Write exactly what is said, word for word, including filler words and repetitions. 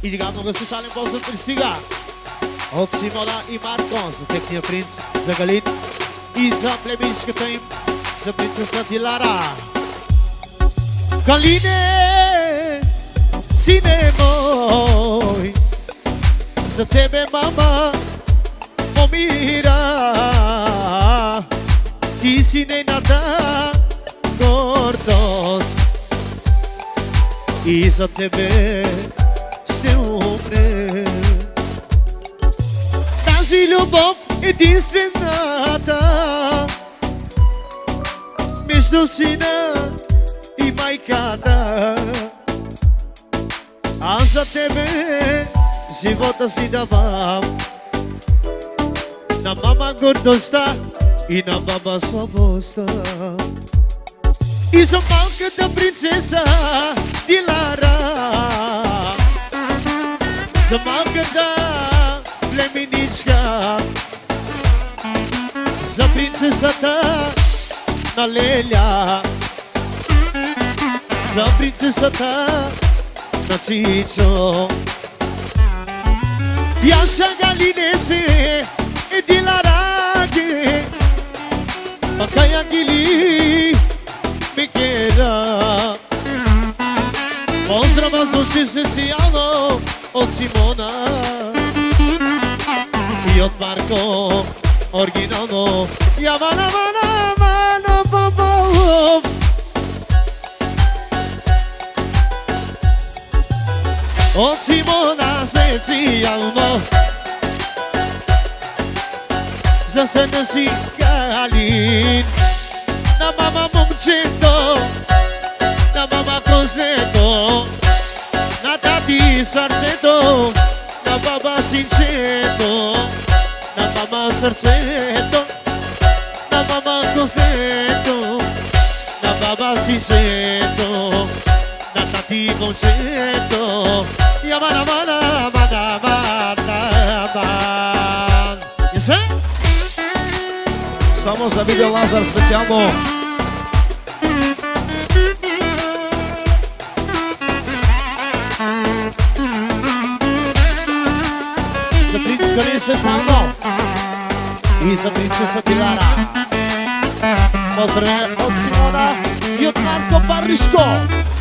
И сега много социален поздрав пристига от Симона и Марко за техния принц, за Галин и за племичката им, за принцеса Дилара. Галине, сине мой, за тебе мама помира. Ти си нейната гордост и за тебе ще умре. Тази любов единствената между сина и майката. Аз за тебе живота си давам, на мама гордостта и на баба слабостта. И за малката принцеса Дилара, за малката племеничка, за принцесата на Леля, за принцесата на Цицо. Яса Галине се е Дилараге, макая гили Микера. Поздрава звучи специално от Симона и от Марко, оригинално. Ямана, мана, мана, бабо. От Симона специално за сина си Галин, на мама момчето, на мама кознето, на тати сърцето, на баба синчето, на мама сърцето, на мама кознето, на баба синчето, на тати момчето. Ямана, мана, мана, мана, мана. Есе? Само за Видео Лазар специално. За принц Галин специално и за принцеса Дилара. Поздравя от Симона и от Марко Паришко.